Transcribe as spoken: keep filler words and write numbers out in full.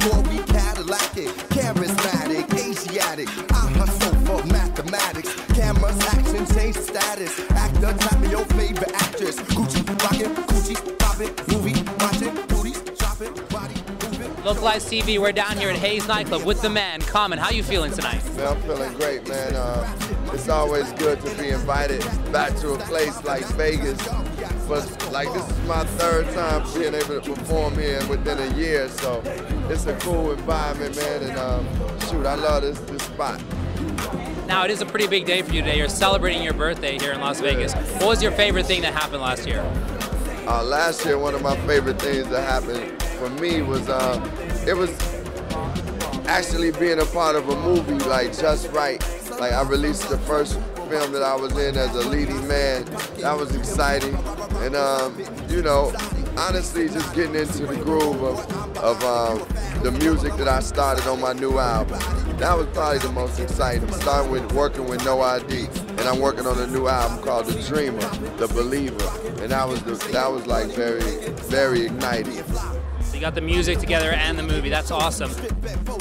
Corey Cadillac, charismatic, Asiatic. I hustle for mathematics. Cameras, action, change status. Actor, tap me your favorite actress. Gucci, rockin', Gucci, poppin', movie, watchin', booties, shopping, body, moving. Localites T V, we're down here at Haze nightclub with the man, Common. How you feeling tonight? Man, I'm feeling great, man. Uh, it's always good to be invited back to a place like Vegas. But like this is my third time being able to perform here within a year, so it's a cool environment, man. And um, shoot, I love this this spot. Now, it is a pretty big day for you today. You're celebrating your birthday here in Las Vegas. What was your favorite thing that happened last year? Uh, last year, one of my favorite things that happened for me was uh, it was actually being a part of a movie like Just Wright. Like I released the first film that I was in as a leading man. That was exciting, and um, you know, honestly, just getting into the groove of, of um, the music that I started on my new album. That was probably the most exciting. Starting with working with No I D, and I'm working on a new album called The Dreamer, The Believer, and that was the, that was like very, very igniting. So you got the music together and the movie. That's awesome.